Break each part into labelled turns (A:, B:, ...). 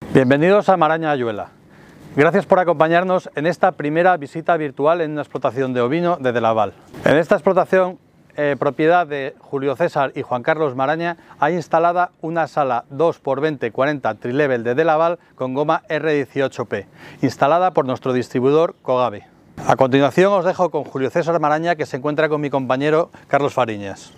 A: Bienvenidos a Maraña Ayuela. Gracias por acompañarnos en esta primera visita virtual en una explotación de ovino de Delaval. En esta explotación, propiedad de Julio César y Juan Carlos Maraña, hay instalada una sala 2x20-40 trilevel de Delaval con goma R18P, instalada por nuestro distribuidor Cogave. A continuación os dejo con Julio César Maraña, que se encuentra con mi compañero Carlos Fariñas.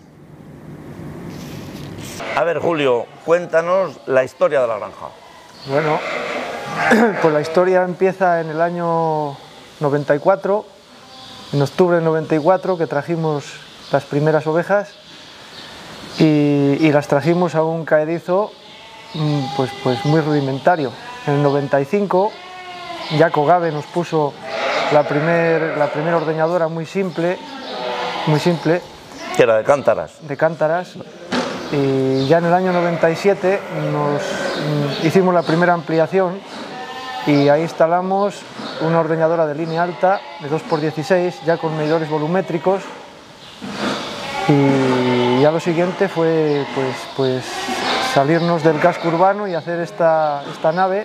B: A ver, Julio, cuéntanos la historia de la granja.
C: Bueno, pues la historia empieza en el año 94, en octubre del 94, que trajimos las primeras ovejas y las trajimos a un caedizo pues muy rudimentario. En el 95 ya Cogave nos puso la primera ordeñadora muy simple,
B: Que era de cántaras.
C: de cántaras, y ya en el año 97 hicimos la primera ampliación y ahí instalamos una ordeñadora de línea alta de 2x16, ya con medidores volumétricos, y ya lo siguiente fue pues salirnos del casco urbano y hacer esta nave,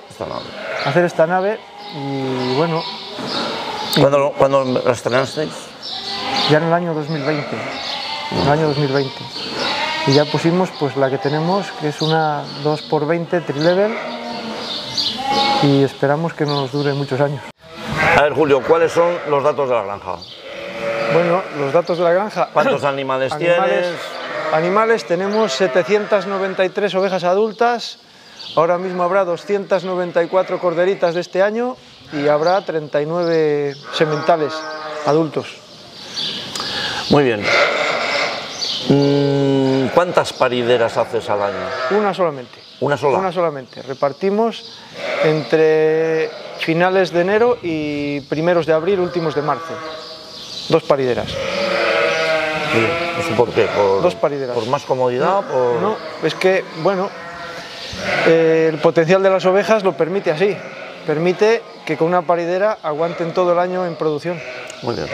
C: y bueno.
B: ¿Cuándo la estrenasteis?
C: Ya en el año 2020, y ya pusimos pues la que tenemos, que es una 2x20 trilevel, y esperamos que nos dure muchos años.
B: A ver, Julio, ¿cuáles son los datos de la granja?
C: Bueno, los datos de la granja.
B: ¿Cuántos animales tienes?
C: Animales, tenemos 793 ovejas adultas, ahora mismo habrá 294 corderitas de este año y habrá 39 sementales adultos.
B: Muy bien. ¿Cuántas parideras haces al año?
C: Una solamente.
B: ¿Una sola?
C: Una solamente. Repartimos entre finales de enero y primeros de abril, últimos de marzo. 2 parideras.
B: ¿Eso por qué?
C: Dos parideras.
B: ¿Por más comodidad?
C: No, es que, bueno, el potencial de las ovejas lo permite así. Permite que con una paridera aguanten todo el año en producción.
B: Muy bien.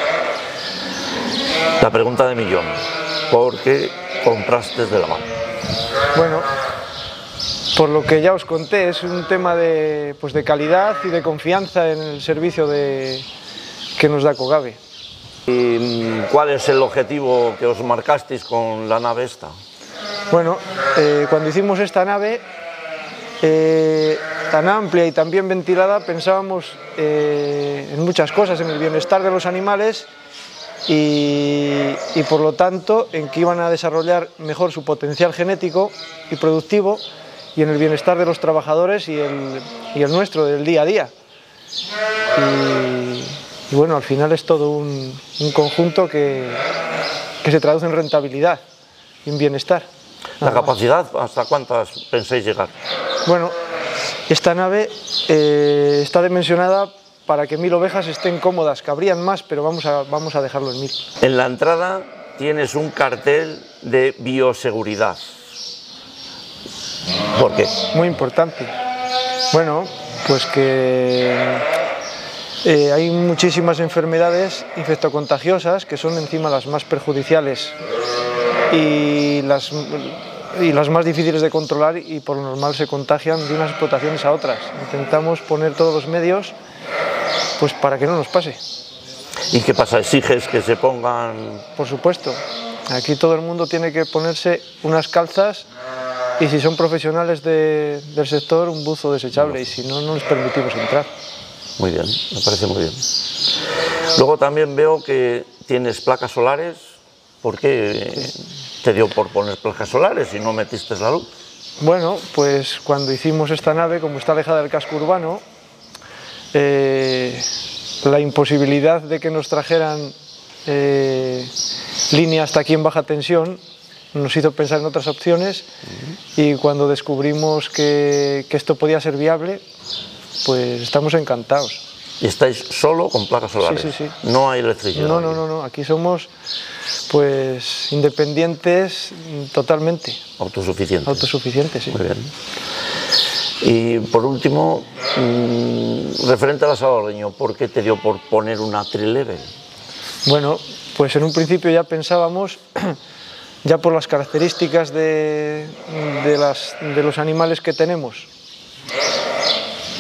B: La pregunta de millón. ¿Por qué compraste Delaval?
C: Bueno, por lo que ya os conté, es un tema de calidad y de confianza en el servicio que nos da Cogave.
B: ¿Y cuál es el objetivo que os marcasteis con la nave esta?
C: Bueno, cuando hicimos esta nave tan amplia y tan bien ventilada, pensábamos en muchas cosas, en el bienestar de los animales y por lo tanto en que iban a desarrollar mejor su potencial genético y productivo, y en el bienestar de los trabajadores y el nuestro del día a día. Y bueno, al final es todo un conjunto que se traduce en rentabilidad y en bienestar.
B: ¿La capacidad hasta cuántas pensáis llegar?
C: Bueno, esta nave está dimensionada para que 1000 ovejas estén cómodas. Cabrían más, pero vamos a dejarlo en 1000.
B: En la entrada tienes un cartel de bioseguridad. ¿Por qué?
C: Muy importante. Bueno, pues que hay muchísimas enfermedades infectocontagiosas que son encima las más perjudiciales y las más difíciles de controlar, y por lo normal se contagian de unas explotaciones a otras. Intentamos poner todos los medios pues para que no nos pase.
B: ¿Y qué pasa? ¿Exiges que se pongan...?
C: Por supuesto, aquí todo el mundo tiene que ponerse unas calzas y, si son profesionales del sector, un buzo desechable, y si no, no les permitimos entrar.
B: Muy bien, me parece muy bien. Luego también veo que tienes placas solares. ¿Por qué te dio por poner placas solares y no metiste la luz?
C: Bueno, pues cuando hicimos esta nave, como está alejada del casco urbano, la imposibilidad de que nos trajeran línea hasta aquí en baja tensión nos hizo pensar en otras opciones, y cuando descubrimos que esto podía ser viable, pues estamos encantados.
B: ¿Y estáis solo con placas solares?
C: Sí, sí, sí.
B: ¿No hay electricidad?
C: No, aquí somos pues independientes totalmente.
B: Autosuficientes.
C: Autosuficientes, sí.
B: Muy bien. Y por último, referente a la sala de ordeño, ¿por qué te dio por poner una trilevel?
C: Bueno, pues en un principio ya pensábamos, ya por las características de los animales que tenemos,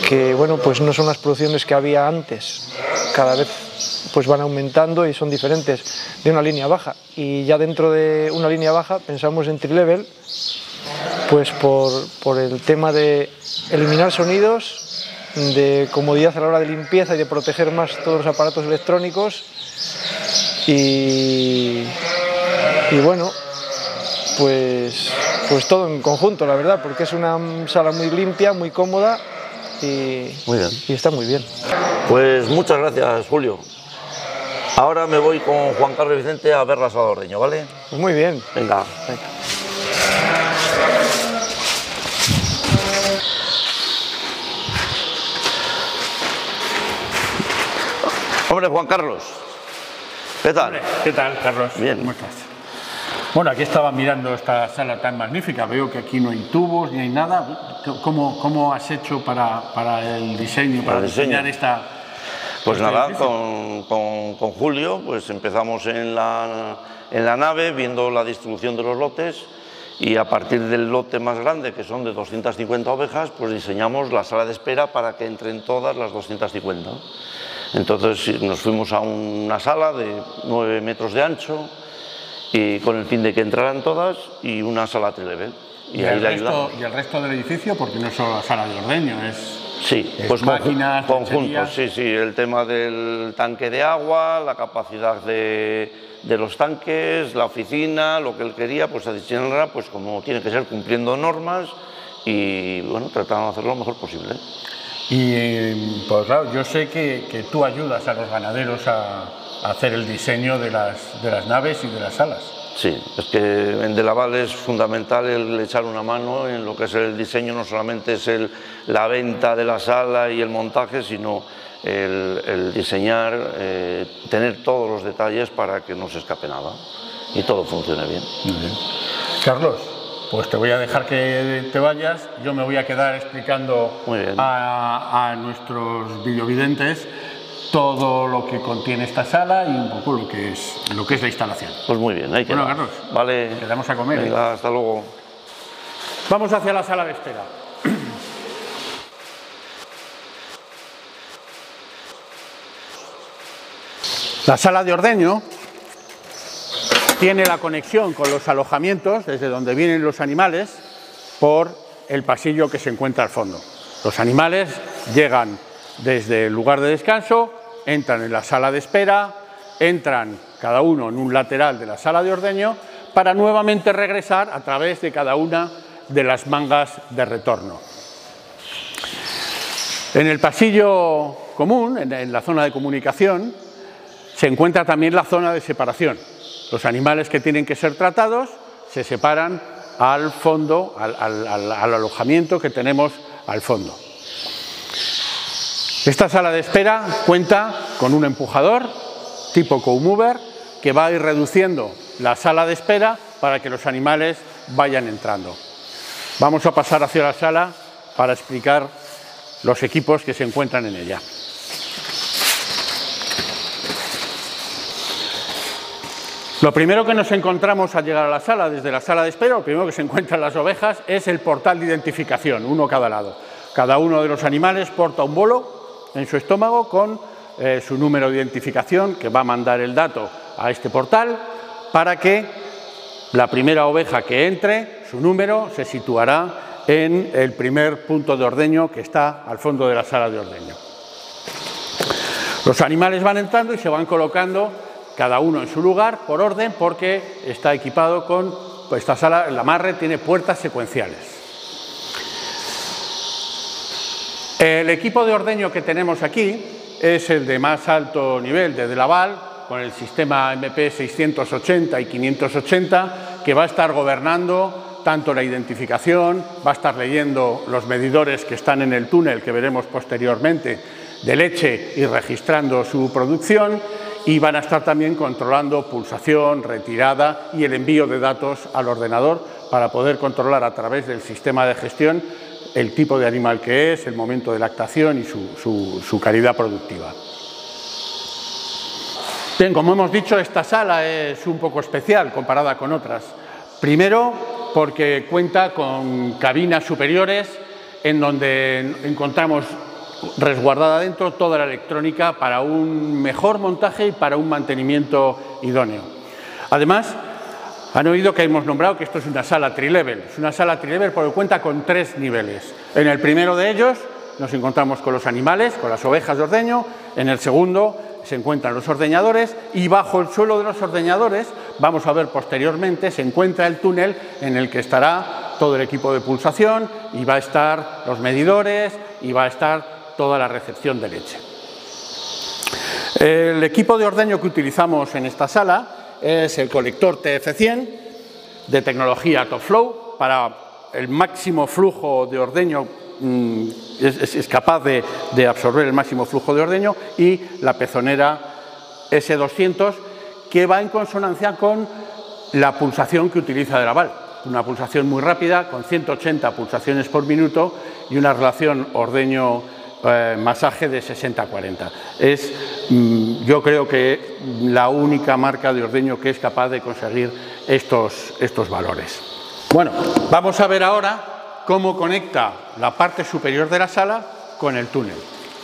C: que bueno, pues no son las producciones que había antes, cada vez pues van aumentando y son diferentes de una línea baja, y ya dentro de una línea baja pensamos en tri-level, pues por el tema de eliminar sonidos, de comodidad a la hora de limpieza y de proteger más todos los aparatos electrónicos, y bueno, pues todo en conjunto, la verdad, porque es una sala muy limpia, muy cómoda y está muy bien.
B: Pues muchas gracias, Julio. Ahora me voy con Juan Carlos y Vicente a ver la sala de ordeño, ¿vale?
C: Pues muy bien.
B: Venga. Hombre, Juan Carlos, ¿qué tal?
D: Hombre, ¿qué tal, Carlos?
B: Bien.
D: ¿Cómo estás? Bueno, aquí estaba mirando esta sala tan magnífica, veo que aquí no hay tubos ni hay nada. ¿Cómo has hecho para el diseño, para diseñar esta?
B: Pues nada, con Julio pues empezamos en la nave viendo la distribución de los lotes, y a partir del lote más grande, que son de 250 ovejas, pues diseñamos la sala de espera para que entren todas las 250. Entonces nos fuimos a una sala de 9 metros de ancho, y con el fin de que entraran todas, y una sala tri-level.
D: ¿Y el resto del edificio? Porque no es solo la sala de ordeño,
B: sí,
D: es
B: pues
D: máquinas,
B: conjuntos, sí, el tema del tanque de agua, la capacidad de los tanques, la oficina, lo que él quería, pues adicionarla pues como tiene que ser, cumpliendo normas, y bueno, tratando de hacerlo lo mejor posible.
D: Y pues claro, yo sé que tú ayudas a los ganaderos a hacer el diseño de las naves y de las salas.
B: Sí, es que en De Laval es fundamental el echar una mano en lo que es el diseño. No solamente es la venta de la sala y el montaje, sino el diseñar, tener todos los detalles para que no se escape nada y todo funcione bien.
D: Muy bien. Carlos, pues te voy a dejar que te vayas, yo me voy a quedar explicando a nuestros videovidentes todo lo que contiene esta sala y un poco lo que es la instalación.
B: Pues muy bien, ahí queda.
D: Bueno, Carlos,
B: vale,
D: quedamos a comer.
B: Venga, hasta luego.
D: Vamos hacia la sala de espera. La sala de ordeño tiene la conexión con los alojamientos, desde donde vienen los animales, por el pasillo que se encuentra al fondo. Los animales llegan desde el lugar de descanso, entran en la sala de espera, entran cada uno en un lateral de la sala de ordeño para nuevamente regresar a través de cada una de las mangas de retorno. En el pasillo común, en la zona de comunicación, se encuentra también la zona de separación. Los animales que tienen que ser tratados se separan al fondo, al alojamiento que tenemos al fondo. Esta sala de espera cuenta con un empujador tipo co-mover que va a ir reduciendo la sala de espera para que los animales vayan entrando. Vamos a pasar hacia la sala para explicar los equipos que se encuentran en ella. Lo primero que nos encontramos al llegar a la sala, desde la sala de espera, lo primero que se encuentran las ovejas es el portal de identificación, uno a cada lado. Cada uno de los animales porta un bolo en su estómago con su número de identificación, que va a mandar el dato a este portal para que la primera oveja que entre, su número se situará en el primer punto de ordeño que está al fondo de la sala de ordeño. Los animales van entrando y se van colocando cada uno en su lugar por orden, porque está equipado con esta sala, el amarre tiene puertas secuenciales. El equipo de ordeño que tenemos aquí es el de más alto nivel de Laval, con el sistema MP 680 y 580, que va a estar gobernando tanto la identificación, va a estar leyendo los medidores que están en el túnel, que veremos posteriormente, de leche, y registrando su producción, y van a estar también controlando pulsación, retirada y el envío de datos al ordenador para poder controlar a través del sistema de gestión el tipo de animal que es, el momento de lactación y su calidad productiva. Bien, como hemos dicho, esta sala es un poco especial comparada con otras. Primero, porque cuenta con cabinas superiores en donde encontramos resguardada dentro toda la electrónica para un mejor montaje y para un mantenimiento idóneo. Además, han oído que hemos nombrado que esto es una sala trilevel. Es una sala trilevel porque cuenta con 3 niveles. En el primero de ellos nos encontramos con los animales, con las ovejas de ordeño. En el segundo se encuentran los ordeñadores y bajo el suelo de los ordeñadores, vamos a ver posteriormente, se encuentra el túnel en el que estará todo el equipo de pulsación y va a estar los medidores y va a estar toda la recepción de leche. El equipo de ordeño que utilizamos en esta sala es el colector TF100 de tecnología Top Flow para el máximo flujo de ordeño. Es capaz de absorber el máximo flujo de ordeño, y la pezonera S200, que va en consonancia con la pulsación que utiliza de Laval. Una pulsación muy rápida, con 180 pulsaciones por minuto y una relación ordeño-masaje de 60-40. Es, yo creo que la única marca de ordeño que es capaz de conseguir estos valores. Bueno, vamos a ver ahora cómo conecta la parte superior de la sala con el túnel.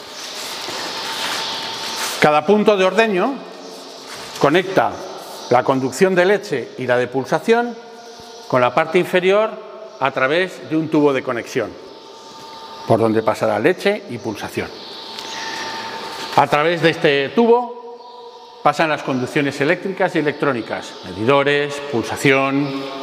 D: Cada punto de ordeño conecta la conducción de leche y la de pulsación con la parte inferior a través de un tubo de conexión, por donde pasará leche y pulsación. A través de este tubo pasan las conducciones eléctricas y electrónicas, medidores, pulsación.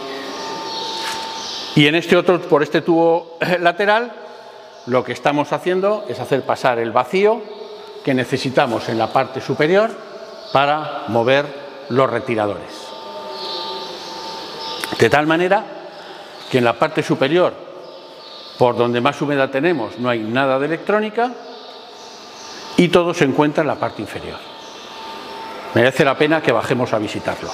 D: Y en por este tubo lateral, lo que estamos haciendo es hacer pasar el vacío que necesitamos en la parte superior para mover los retiradores. De tal manera que en la parte superior, por donde más humedad tenemos, no hay nada de electrónica y todo se encuentra en la parte inferior. Merece la pena que bajemos a visitarlo.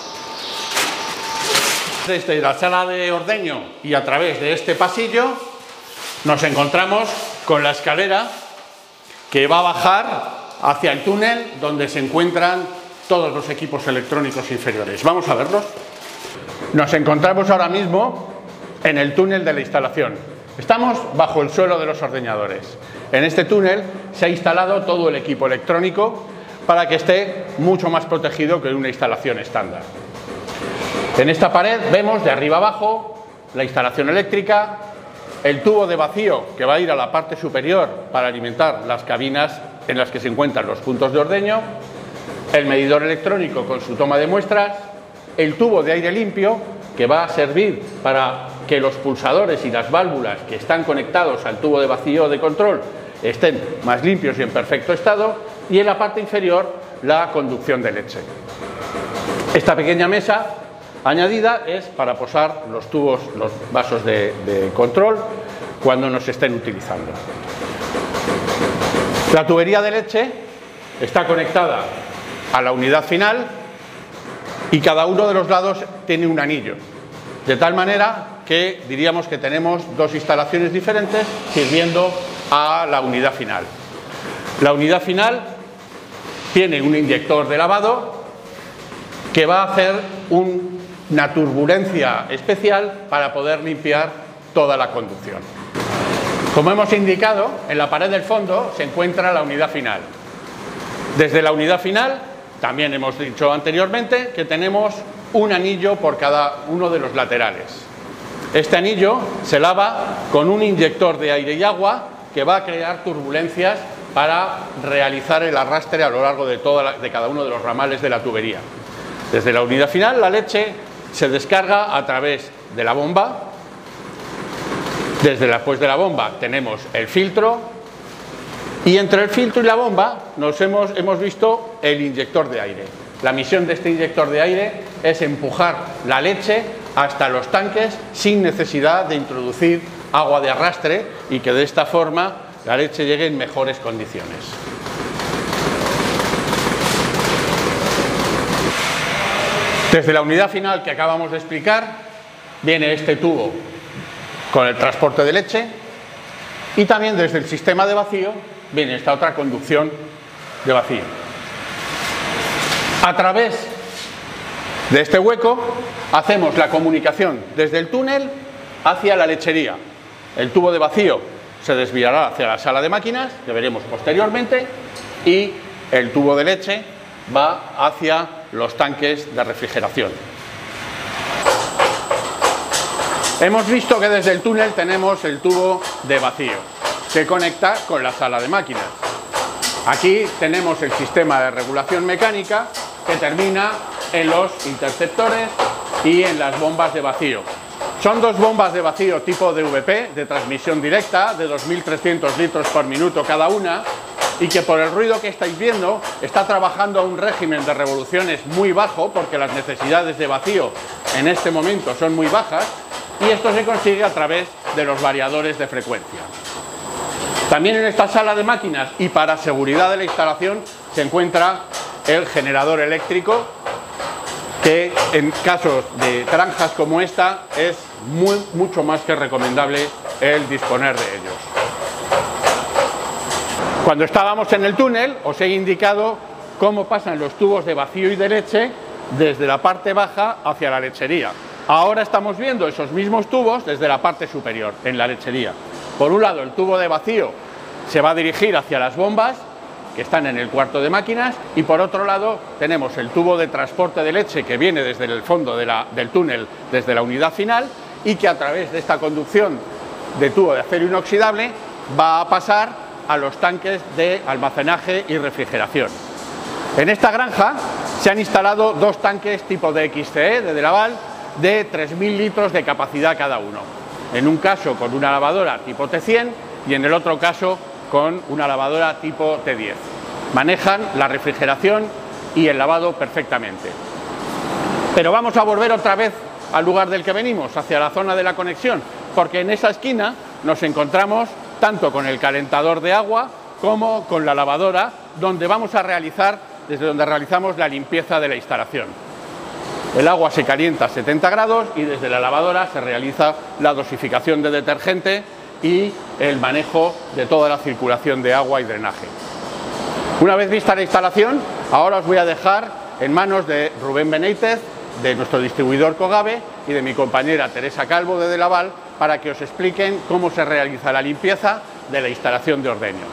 D: Desde la sala de ordeño y a través de este pasillo nos encontramos con la escalera que va a bajar hacia el túnel donde se encuentran todos los equipos electrónicos inferiores. Vamos a verlos. Nos encontramos ahora mismo en el túnel de la instalación. Estamos bajo el suelo de los ordeñadores. En este túnel se ha instalado todo el equipo electrónico para que esté mucho más protegido que en una instalación estándar. En esta pared vemos de arriba abajo la instalación eléctrica, el tubo de vacío que va a ir a la parte superior para alimentar las cabinas en las que se encuentran los puntos de ordeño, el medidor electrónico con su toma de muestras, el tubo de aire limpio que va a servir para que los pulsadores y las válvulas que están conectados al tubo de vacío de control estén más limpios y en perfecto estado, y en la parte inferior la conducción de leche. Esta pequeña mesa añadida es para posar los tubos, los vasos de control cuando nos estén utilizando. La tubería de leche está conectada a la unidad final y cada uno de los lados tiene un anillo, de tal manera que diríamos que tenemos 2 instalaciones diferentes sirviendo a la unidad final. La unidad final tiene un inyector de lavado que va a hacer una turbulencia especial para poder limpiar toda la conducción. Como hemos indicado, en la pared del fondo se encuentra la unidad final. Desde la unidad final, también hemos dicho anteriormente que tenemos un anillo por cada uno de los laterales. Este anillo se lava con un inyector de aire y agua que va a crear turbulencias para realizar el arrastre a lo largo de cada uno de los ramales de la tubería. Desde la unidad final, la leche se descarga a través de la bomba. Después de la bomba tenemos el filtro, y entre el filtro y la bomba hemos visto el inyector de aire. La misión de este inyector de aire es empujar la leche hasta los tanques sin necesidad de introducir agua de arrastre, y que de esta forma la leche llegue en mejores condiciones. Desde la unidad final que acabamos de explicar viene este tubo con el transporte de leche, y también desde el sistema de vacío viene esta otra conducción de vacío. A través de este hueco hacemos la comunicación desde el túnel hacia la lechería. El tubo de vacío se desviará hacia la sala de máquinas, que veremos posteriormente, y el tubo de leche va hacia los tanques de refrigeración. Hemos visto que desde el túnel tenemos el tubo de vacío, que conecta con la sala de máquinas. Aquí tenemos el sistema de regulación mecánica, que termina en los interceptores y en las bombas de vacío. Son dos bombas de vacío tipo DVP, de transmisión directa, de 2.300 litros por minuto cada una, y que por el ruido que estáis viendo está trabajando a un régimen de revoluciones muy bajo, porque las necesidades de vacío en este momento son muy bajas, y esto se consigue a través de los variadores de frecuencia. También en esta sala de máquinas, y para seguridad de la instalación, se encuentra el generador eléctrico, que en casos de granjas como esta es mucho más que recomendable el disponer de ellos. Cuando estábamos en el túnel os he indicado cómo pasan los tubos de vacío y de leche desde la parte baja hacia la lechería. Ahora estamos viendo esos mismos tubos desde la parte superior, en la lechería. Por un lado, el tubo de vacío se va a dirigir hacia las bombas que están en el cuarto de máquinas, y por otro lado tenemos el tubo de transporte de leche que viene desde el fondo del túnel, desde la unidad final, y que a través de esta conducción de tubo de acero inoxidable va a pasar a los tanques de almacenaje y refrigeración. En esta granja se han instalado dos tanques tipo de XCE de Laval de 3.000 litros de capacidad cada uno. En un caso con una lavadora tipo T100 y en el otro caso con una lavadora tipo T10. Manejan la refrigeración y el lavado perfectamente. Pero vamos a volver otra vez al lugar del que venimos, hacia la zona de la conexión, porque en esa esquina nos encontramos tanto con el calentador de agua como con la lavadora, donde vamos a realizar, desde donde realizamos la limpieza de la instalación. El agua se calienta a 70 grados y desde la lavadora se realiza la dosificación de detergente y el manejo de toda la circulación de agua y drenaje. Una vez vista la instalación, ahora os voy a dejar en manos de Rubén Benítez, de nuestro distribuidor Cogave, y de mi compañera Teresa Calvo de Laval, para que os expliquen cómo se realiza la limpieza de la instalación de ordeño.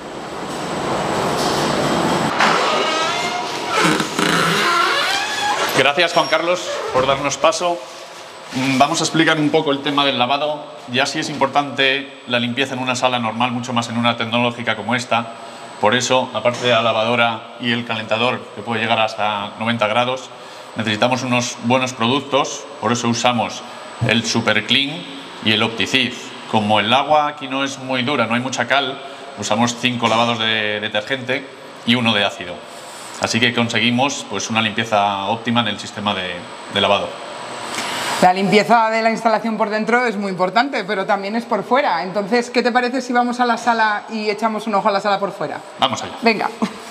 E: Gracias, Juan Carlos, por darnos paso. Vamos a explicar un poco el tema del lavado. Ya sí es importante la limpieza en una sala normal, mucho más en una tecnológica como esta. Por eso, aparte de la lavadora y el calentador, que puede llegar hasta 90 grados, necesitamos unos buenos productos. Por eso usamos el Super Clean y el Opticid. Como el agua aquí no es muy dura, no hay mucha cal, usamos 5 lavados de detergente y 1 de ácido. Así que conseguimos pues, una limpieza óptima en el sistema de lavado.
F: La limpieza de la instalación por dentro es muy importante, pero también es por fuera. Entonces, ¿qué te parece si vamos a la sala y echamos un ojo a la sala por fuera?
E: Vamos allá.
F: Venga.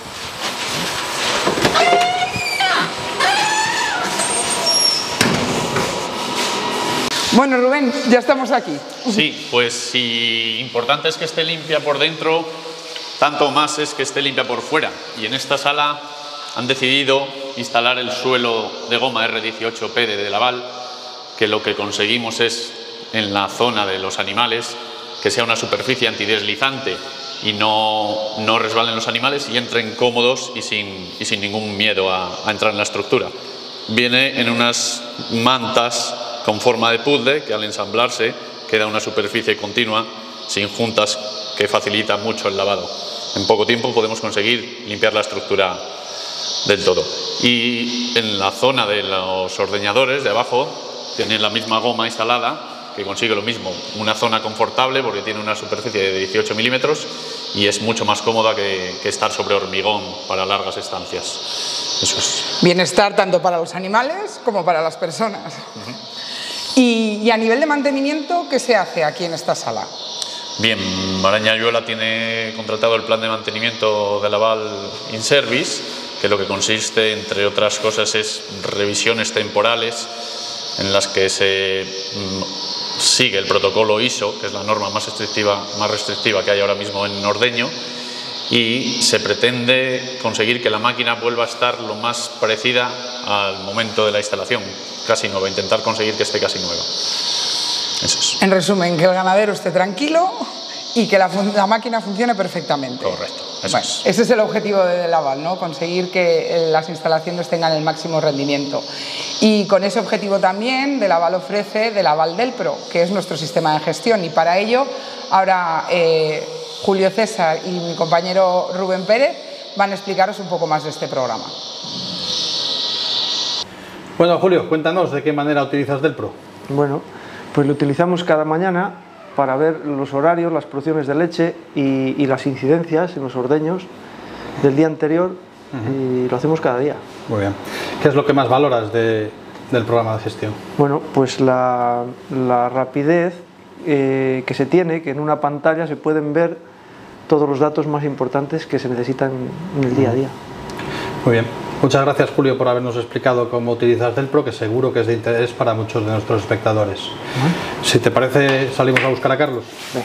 F: Bueno, Rubén, ya estamos aquí.
E: Sí, pues si importante es que esté limpia por dentro, tanto más es que esté limpia por fuera. Y en esta sala han decidido instalar el suelo de goma R18P de Laval, que lo que conseguimos es, en la zona de los animales, que sea una superficie antideslizante y no resbalen los animales y entren cómodos y sin ningún miedo a entrar en la estructura. Viene en unas mantas con forma de puzzle que al ensamblarse queda una superficie continua, sin juntas, que facilita mucho el lavado. En poco tiempo podemos conseguir limpiar la estructura del todo. Y en la zona de los ordeñadores de abajo tienen la misma goma instalada, que consigue lo mismo, una zona confortable porque tiene una superficie de 18 milímetros y es mucho más cómoda que estar sobre hormigón para largas estancias. Eso es.
F: Bienestar tanto para los animales como para las personas. Y a nivel de mantenimiento, ¿qué se hace aquí en esta sala?
E: Bien, Maraña Ayuela tiene contratado el plan de mantenimiento de Laval in Service, que lo que consiste, entre otras cosas, es revisiones temporales en las que se sigue el protocolo ISO, que es la norma más restrictiva que hay ahora mismo en ordeño, y se pretende conseguir que la máquina vuelva a estar lo más parecida al momento de la instalación, casi nueva, intentar conseguir que esté casi nueva. Eso es.
F: En resumen, que el ganadero esté tranquilo y que la máquina funcione perfectamente.
E: Correcto.
F: Bueno, ese es el objetivo de Delaval, ¿no? Conseguir que las instalaciones tengan el máximo rendimiento. Y con ese objetivo también Delaval ofrece Delaval Delpro, que es nuestro sistema de gestión, y para ello ahora Julio César y mi compañero Rubén Pérez van a explicaros un poco más de este programa.
A: Bueno, Julio, cuéntanos de qué manera utilizas Delpro.
C: Bueno, pues lo utilizamos cada mañana para ver los horarios, las producciones de leche y las incidencias en los ordeños del día anterior, y lo hacemos cada día.
A: Muy bien. ¿Qué es lo que más valoras del programa de gestión?
C: Bueno, pues la rapidez que se tiene, que en una pantalla se pueden ver todos los datos más importantes que se necesitan en el día a día.
A: Muy bien. Muchas gracias, Julio, por habernos explicado cómo utilizas Delpro, que seguro que es de interés para muchos de nuestros espectadores. Si te parece, salimos a buscar a Carlos.
C: Venga.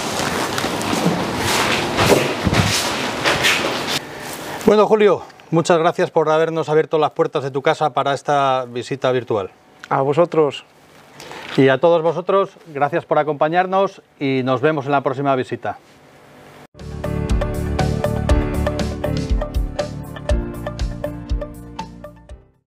A: Bueno, Julio, muchas gracias por habernos abierto las puertas de tu casa para esta visita virtual.
C: A vosotros.
A: Y a todos vosotros, gracias por acompañarnos y nos vemos en la próxima visita.